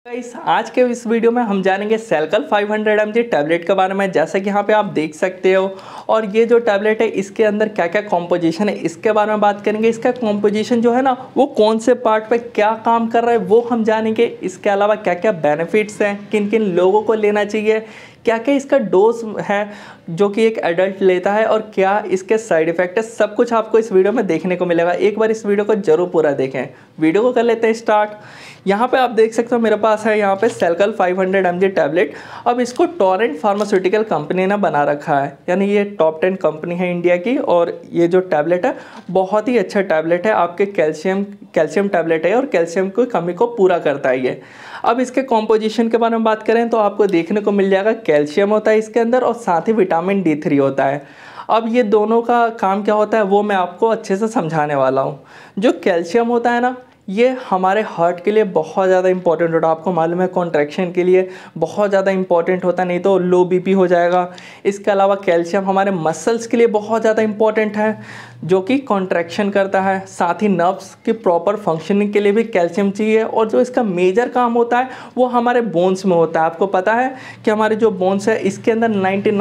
Guys आज के इस वीडियो में हम जानेंगे सेलकल 500 mg टैबलेट के बारे में। जैसा कि यहाँ पे आप देख सकते हो, और ये जो टैबलेट है इसके अंदर क्या क्या कॉम्पोजिशन है इसके बारे में बात करेंगे। इसका कॉम्पोजिशन जो है ना वो कौन से पार्ट पे क्या काम कर रहा है वो हम जानेंगे। इसके अलावा क्या क्या बेनिफिट्स हैं, किन किन लोगों को लेना चाहिए, क्या क्या इसका डोज है जो कि एक एडल्ट लेता है, और क्या इसके साइड इफ़ेक्ट है, सब कुछ आपको इस वीडियो में देखने को मिलेगा। एक बार इस वीडियो को जरूर पूरा देखें। वीडियो को कर लेते हैं स्टार्ट। यहाँ पे आप देख सकते हो मेरे पास है यहाँ पे सेलकल 500 mg टैबलेट। अब इसको टोरेंट फार्मास्यूटिकल कंपनी ने बना रखा है, यानी ये टॉप 10 कंपनी है इंडिया की। और ये जो टैबलेट है बहुत ही अच्छा टैबलेट है, आपके कैल्शियम टैबलेट है और कैल्शियम की कमी को पूरा करता है ये। अब इसके कॉम्पोजिशन के बारे में बात करें तो आपको देखने को मिल जाएगा कैल्शियम होता है इसके अंदर, और साथ ही विटामिन D3 होता है। अब ये दोनों का काम क्या होता है वो मैं आपको अच्छे से समझाने वाला हूँ। जो कैल्शियम होता है ना, ये हमारे हार्ट के लिए बहुत ज़्यादा इंपॉर्टेंट होता है। आपको मालूम है कॉन्ट्रैक्शन के लिए बहुत ज़्यादा इंपॉर्टेंट होता है, नहीं तो लो बीपी हो जाएगा। इसके अलावा कैल्शियम हमारे मसल्स के लिए बहुत ज़्यादा इंपॉर्टेंट है, जो कि कॉन्ट्रैक्शन करता है। साथ ही नर्व्स की प्रॉपर फंक्शनिंग के लिए भी कैल्शियम चाहिए। और जो इसका मेजर काम होता है वो हमारे बोन्स में होता है। आपको पता है कि हमारे जो बोन्स है इसके अंदर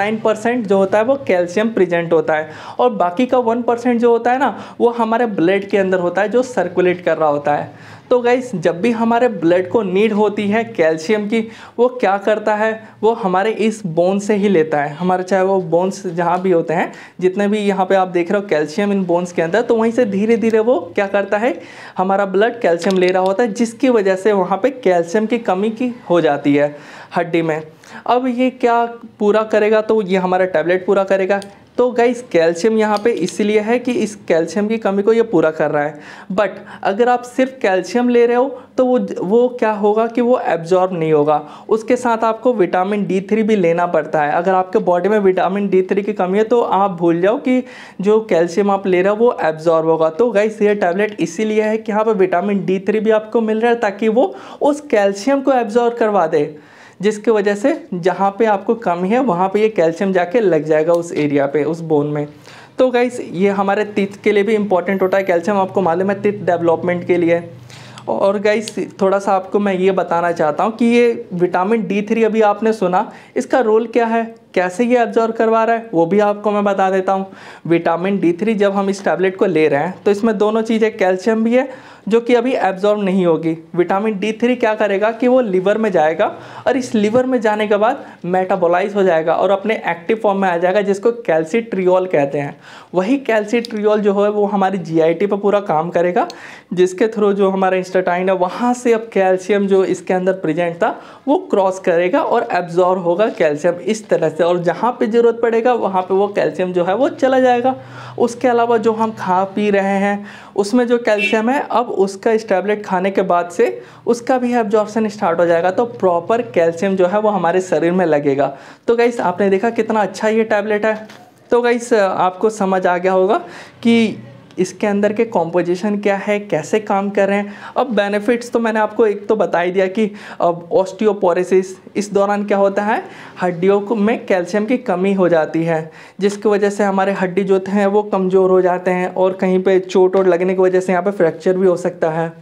99% जो होता है वो कैल्शियम प्रेजेंट होता है, और बाकी का 1% जो होता है ना वो हमारे ब्लड के अंदर होता है जो सर्कुलेट कर रहा होता है। तो गाइस जब भी हमारे ब्लड को नीड होती है कैल्शियम की, वो क्या करता है, वो हमारे इस बोन से ही लेता है। हमारे चाहे वो बोन्स जहाँ भी होते हैं, जितने भी यहाँ पे आप देख रहे हो कैल्शियम इन बोन्स के अंदर, तो वहीं से धीरे धीरे वो क्या करता है, हमारा ब्लड कैल्शियम ले रहा होता है, जिसकी वजह से वहाँ पे कैल्शियम की कमी की हो जाती है हड्डी में। अब ये क्या पूरा करेगा, तो ये हमारा टैबलेट पूरा करेगा। तो गाइस कैल्शियम यहाँ पे इसलिए है कि इस कैल्शियम की कमी को ये पूरा कर रहा है। बट अगर आप सिर्फ कैल्शियम ले रहे हो तो वो क्या होगा कि वो एब्जॉर्ब नहीं होगा। उसके साथ आपको विटामिन D3 भी लेना पड़ता है। अगर आपके बॉडी में विटामिन D3 की कमी है तो आप भूल जाओ कि जो कैल्शियम आप ले रहे हो वो एब्जॉर्ब होगा। तो गाइस ये टैबलेट इसीलिए है कि यहाँ पर विटामिन D3 भी आपको मिल रहा है, ताकि वो उस कैल्शियम को एब्जॉर्ब करवा दे, जिसकी वजह से जहाँ पे आपको कमी है वहाँ पे ये कैल्शियम जाके लग जाएगा उस एरिया पे, उस बोन में। तो गाइस ये हमारे टीथ के लिए भी इंपॉर्टेंट होता है कैल्शियम, आपको मालूम है, टीथ डेवलपमेंट के लिए। और गाइस थोड़ा सा आपको मैं ये बताना चाहता हूँ कि ये विटामिन D3 अभी आपने सुना, इसका रोल क्या है, कैसे ये एब्जॉर्ब करवा रहा है, वो भी आपको मैं बता देता हूँ। विटामिन D3 जब हम इस टैबलेट को ले रहे हैं तो इसमें दोनों चीज़ें, कैल्शियम भी है जो कि अभी एब्जॉर्ब नहीं होगी। विटामिन D3 क्या करेगा कि वो लिवर में जाएगा, और इस लिवर में जाने के बाद मेटाबोलाइज हो जाएगा और अपने एक्टिव फॉर्म में आ जाएगा, जिसको कैल्सीट्रियोल कहते हैं। वही कैल्सीट्रियोल जो है वो हमारी GIT पर पूरा काम करेगा, जिसके थ्रू जो हमारा इंस्टेटाइन है वहाँ से अब कैल्शियम जो इसके अंदर प्रेजेंट था वो क्रॉस करेगा और एब्जॉर्ब होगा कैल्शियम इस तरह से, और जहाँ पे ज़रूरत पड़ेगा वहाँ पे वो कैल्शियम जो है वो चला जाएगा। उसके अलावा जो हम खा पी रहे हैं उसमें जो कैल्शियम है, अब उसका इस टैबलेट खाने के बाद से उसका भी एब्जॉर्प्शन स्टार्ट हो जाएगा, तो प्रॉपर कैल्शियम जो है वो हमारे शरीर में लगेगा। तो गाइस आपने देखा कितना अच्छा ये टैबलेट है। तो गाइस आपको समझ आ गया होगा कि इसके अंदर के कॉम्पोजिशन क्या है, कैसे काम कर रहे हैं। अब बेनिफिट्स तो मैंने आपको एक तो बता ही दिया कि अब ऑस्टियोपोरोसिस, इस दौरान क्या होता है, हड्डियों को में कैल्शियम की कमी हो जाती है, जिसकी वजह से हमारे हड्डी जो हैं वो कमज़ोर हो जाते हैं, और कहीं पे चोट वोट लगने की वजह से यहाँ पे फ्रैक्चर भी हो सकता है,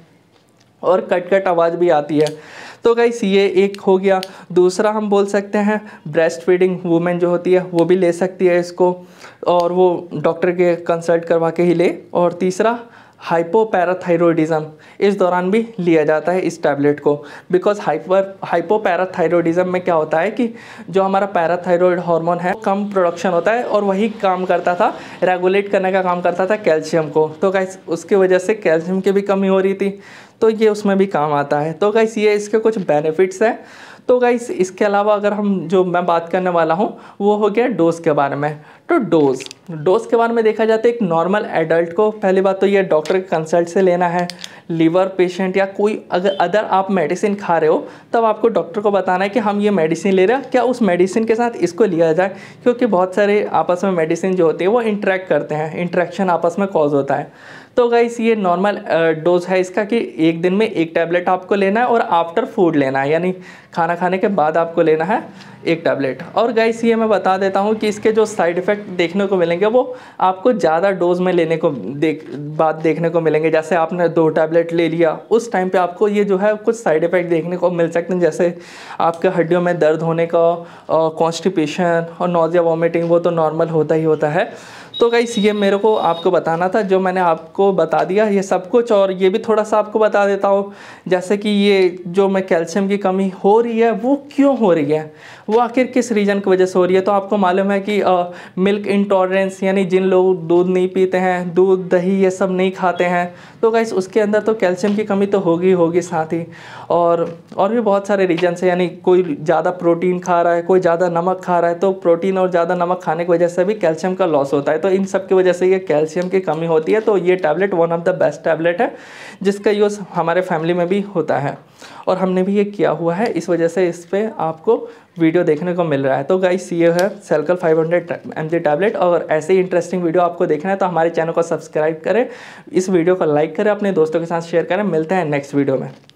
और कट कट आवाज़ भी आती है। तो गाइस ये एक हो गया। दूसरा हम बोल सकते हैं ब्रेस्ट फीडिंग वुमेन जो होती है वो भी ले सकती है इसको, और वो डॉक्टर के कंसल्ट करवा के ही ले। और तीसरा हाइपोपैराथायरॉयडिज्म, इस दौरान भी लिया जाता है इस टैबलेट को, बिकॉज हाइपोपैराथायरॉयडिज्म में क्या होता है कि जो हमारा पैराथायरॉयड हार्मोन है कम प्रोडक्शन होता है, और वही काम करता था, रेगुलेट करने का काम करता था कैल्शियम को। तो गाइस उसकी वजह से कैल्शियम की भी कमी हो रही थी, तो ये उसमें भी काम आता है। तो गाइस ये इसके कुछ बेनिफिट्स हैं। तो गाइस इसके अलावा अगर हम जो मैं बात करने वाला हूँ वो हो गया डोज के बारे में। तो डोज के बारे में देखा जाता है एक नॉर्मल एडल्ट को, पहली बात तो ये डॉक्टर के कंसल्ट से लेना है। लीवर पेशेंट या कोई अगर आप मेडिसिन खा रहे हो तब आपको डॉक्टर को बताना है कि हम ये मेडिसिन ले रहे हैं, क्या उस मेडिसिन के साथ इसको लिया जाए, क्योंकि बहुत सारे आपस में मेडिसिन जो होती है वो इंटरेक्ट करते हैं, इंटरेक्शन आपस में कॉज होता है। तो गाइस ये नॉर्मल डोज है इसका कि एक दिन में एक टैबलेट आपको लेना है और आफ्टर फूड लेना है, यानी खाना खाने के बाद आपको लेना है एक टैबलेट। और गाइस ये मैं बता देता हूँ कि इसके जो साइड इफ़ेक्ट देखने को मिलेंगे वो आपको ज़्यादा डोज में लेने को देखने को मिलेंगे। जैसे आपने 2 टैबलेट ले लिया, उस टाइम पे आपको ये जो है कुछ साइड इफ़ेक्ट देखने को मिल सकते हैं, जैसे आपके हड्डियों में दर्द होने का, कॉन्स्टिपेशन और नोज़िया वॉमिटिंग, वो तो नॉर्मल होता ही होता है। तो गाइस ये मेरे को आपको बताना था, जो मैंने आपको बता दिया ये सब कुछ। और ये भी थोड़ा सा आपको बता देता हूँ, जैसे कि ये जो मैं कैल्शियम की कमी हो रही है वो क्यों हो रही है, वो आखिर किस रीज़न की वजह से हो रही है। तो आपको मालूम है कि मिल्क इंटॉलरेंस, यानी जिन लोग दूध नहीं पीते हैं, दूध दही ये सब नहीं खाते हैं, तो गाइस उसके अंदर तो कैल्शियम की कमी तो होगी साथ ही। और भी बहुत सारे रीजन्स हैं, यानी कोई ज़्यादा प्रोटीन खा रहा है, कोई ज़्यादा नमक खा रहा है, तो प्रोटीन और ज़्यादा नमक खाने की वजह से भी कैल्शियम का लॉस होता है। तो इन सब की वजह से ये कैल्शियम की कमी होती है। तो ये tablet one of the best tablet है जिसका यूज़ हमारे फैमिली में भी होता है और हमने भी ये किया हुआ है, इस वजह से इस पर आपको वीडियो देखने को मिल रहा है। तो गाइस ये है सेल्कल 500 mg टैबलेट। और ऐसे ही इंटरेस्टिंग वीडियो आपको देखना है तो हमारे चैनल को सब्सक्राइब करें, इस वीडियो को लाइक करें, अपने दोस्तों के साथ शेयर करें। मिलते हैं नेक्स्ट वीडियो में।